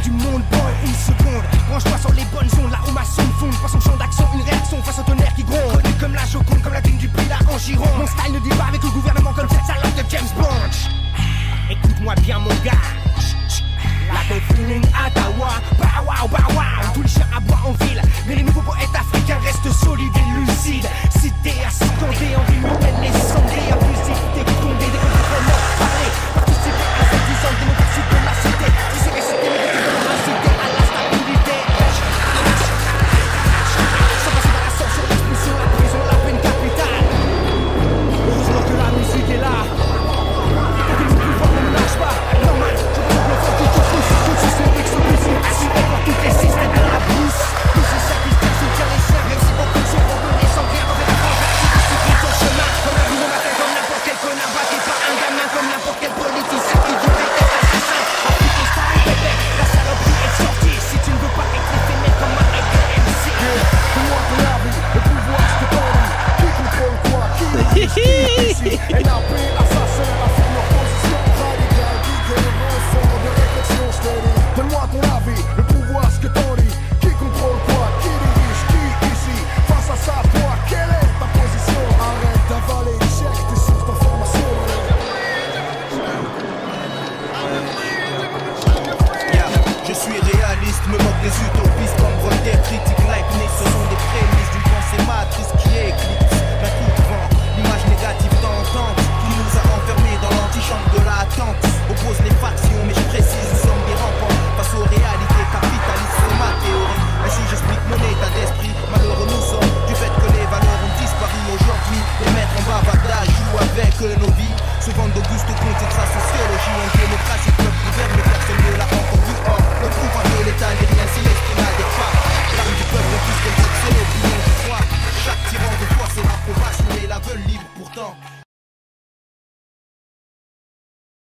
du monde, boy, une seconde. Branche-toi sur les bonnes ondes, là où ma sonde fonde. Passe au champ d'action, une réaction face au tonnerre qui gronde. Connu comme la Joconde, comme la dune du Pilat en Gironde. Mon style ne dit